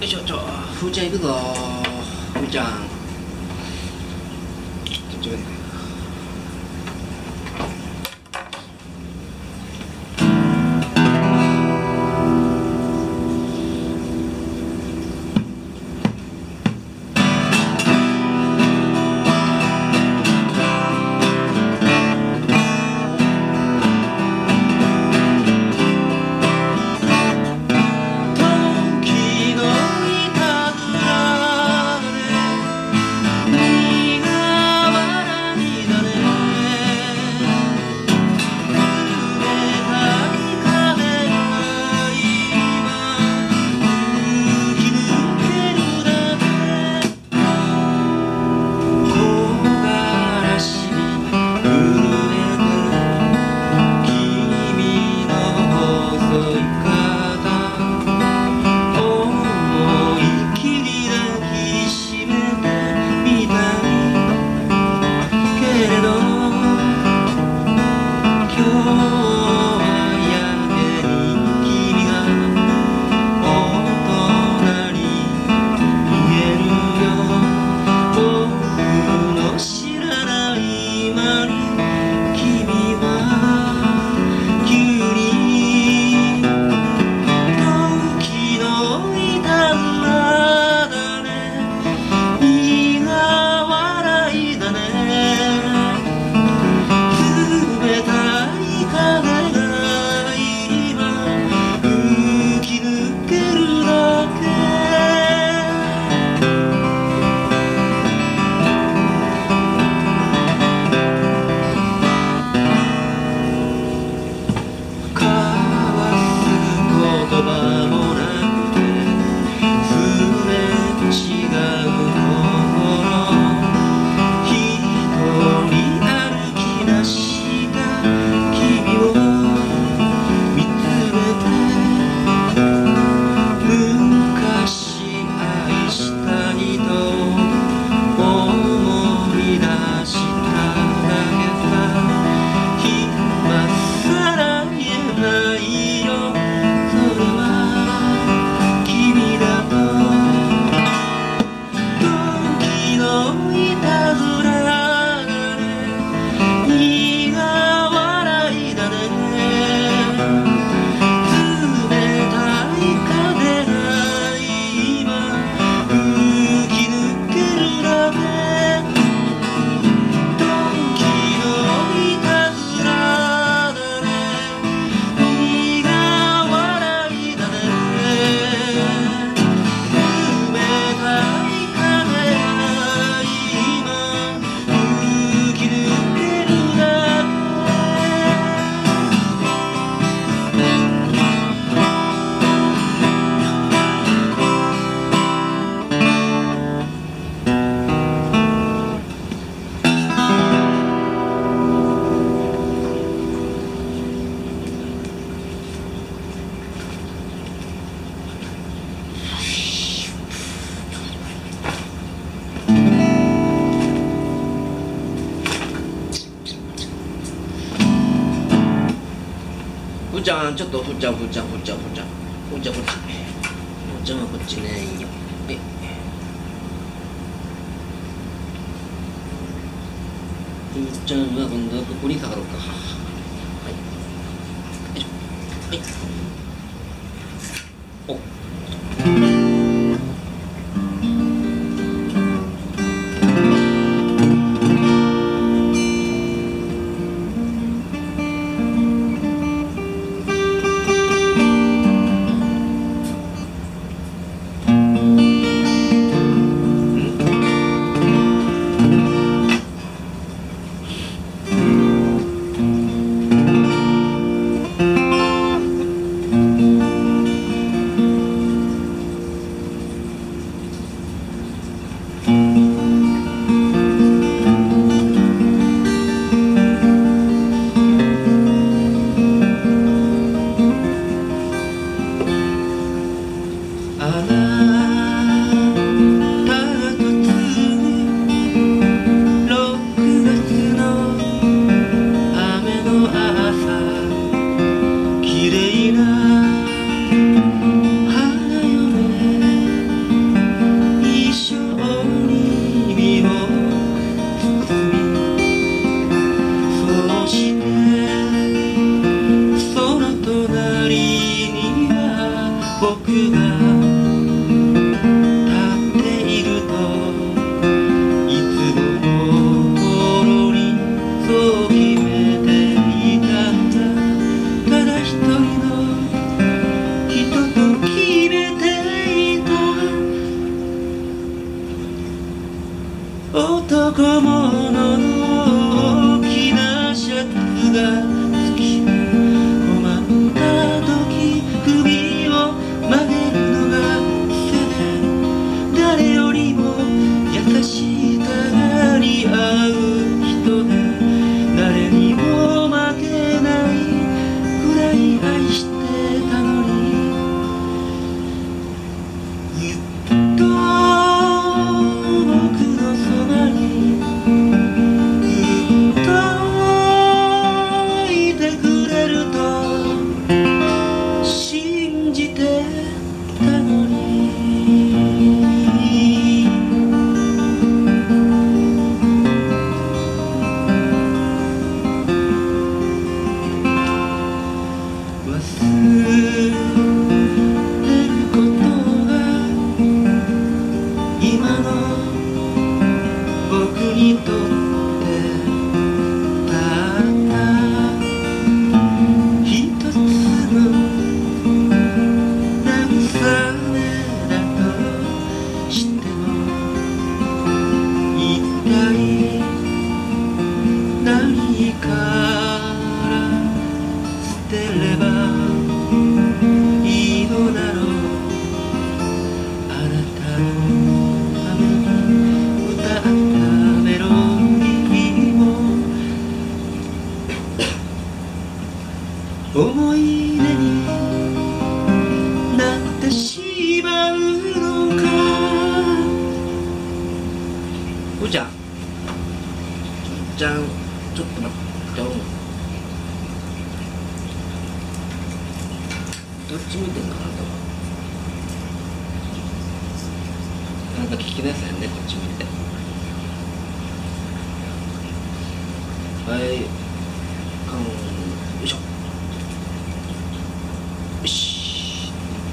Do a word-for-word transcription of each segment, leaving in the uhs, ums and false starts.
いしょ、ちょ、ふーちゃん行くぞ。ふーちゃん。ちょ、ちょ、ふーちゃん、ちょっとふーちゃん、ふーちゃん、ふーちゃん、ふーちゃん、ふーちゃん、こっち。ふーちゃんはこっちね。いいよ。はい。ふーちゃんは今度はここに下がろうか。はい。よいしょ。はい。お。 ることが今の僕にとってたった一つの慰めだとしても一体何から捨てればいいのだろう。あなたのために歌ったメロディーも思い出になってしまうのか。ふーちゃん、じゃん、ちょっと待ってよ。どっち向いてんのあなたは。なんか聞きなさいね、こっち向いて。はい、かん、よいしょ。よし。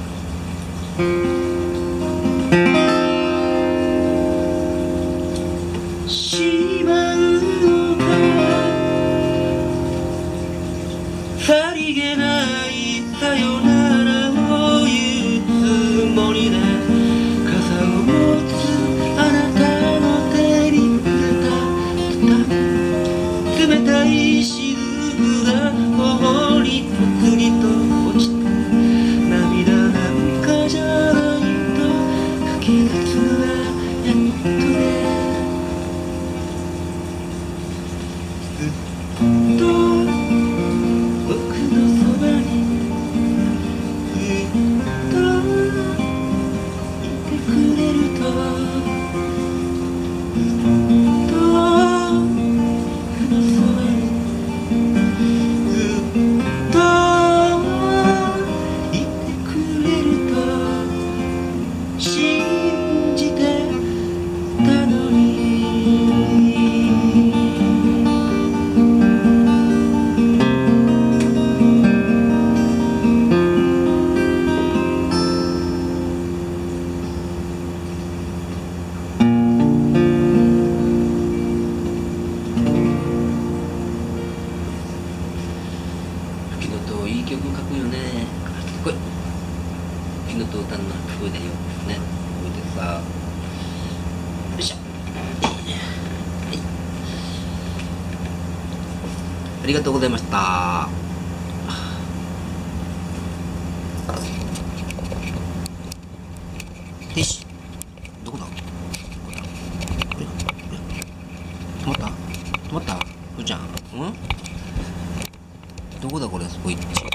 しまうのか。さりげないさよならを言うつもりで傘を持つあなたの手に触れた冷たい雫が頬にぽつりと落ちて涙なんかじゃないと書き出すのがやっとね。ずっと僕のそばにずっといてくれるとずっと僕のそばにずっといてくれると信じてたのに。吹きのといい曲書くよね。かっこいい。吹きのと歌うのは得意だよね。こうでさ、よいしょ。はい、ありがとうございました。よし、どこだ。これこれ止まった止まったふーちゃん。うん、どこだこれ。スポイッチ。